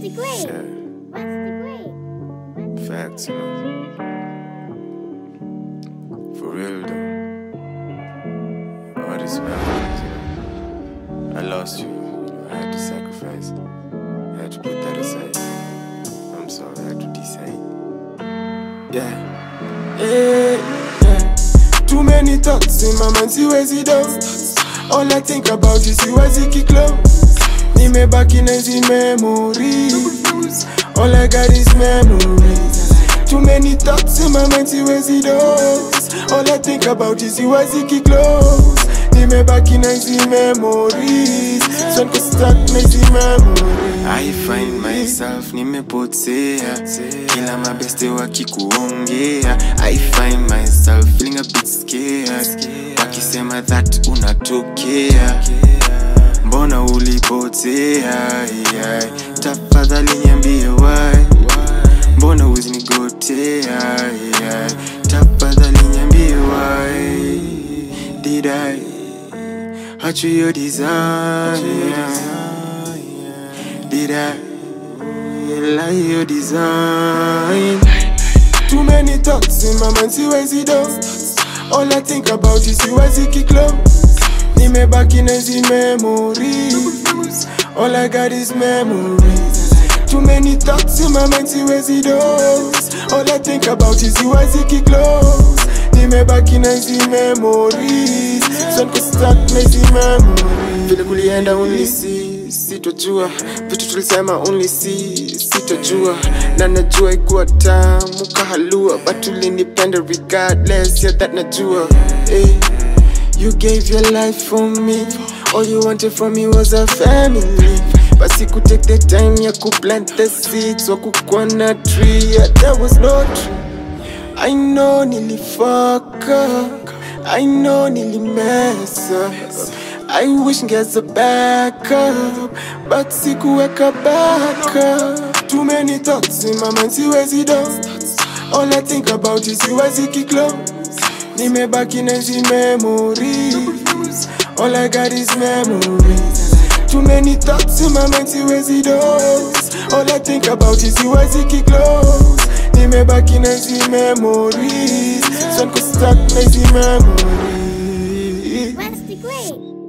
degree? Yeah. What's degree? Facts, you know. For real though. All this memories, you know. I lost you. I had to sacrifice. I had to put that aside. I'm sorry, I had to decide. Yeah. Too many thoughts in my mind, siwezi down. All I think about is siwezi close. Nimebaki na hizi memories. All I got is memories. Too many thoughts in my mind, siwezi dose. All I think about is siwezi close. Nimebaki na hizi memories. So niko stuck na hizi memories. I find myself nimepotea. Kila mabeste wakikuongea. I find myself feeling a bit scared. Wakisema that unatokea. Mbona ulipotea? Tafadhali niambie why. Mbona huwezi nigotea? Tafadhali niambie why. Did I hurt your desire? Did I lie your design? Too many thoughts in my mind, siwezi down. All I think about is siwezi close. Nimebaki na hizi memories. All I got is memories. Too many thoughts in my mind, siwezi dose. All I think about is siwezi close. Nimebaki na hizi memories. So niko stuck na hizi memories. Vile kulienda only see, sitojua. Vitu tulisema only see, sitojua. Na najua ikuwa tamu kahalua, but ulinipenda regardless, yeah that najua. You gave your life for me. All you wanted from me was a family. Basi could take the time ya ku plant the seeds wa kukua na tree. Yeah, there was no tree. I know fuck up. I know mess up. I wish ngeza back up, but sikuweka back up. Too many thoughts in my mind, siwezi down. All I think about is siwezi close. Nimebaki na hizi memories. All I got is memories. Too many thoughts in my mind, siwezi dose. All I think about is siwezi close. Nimebaki na hizi memories. So niko stuck na hizi memories. What's degree?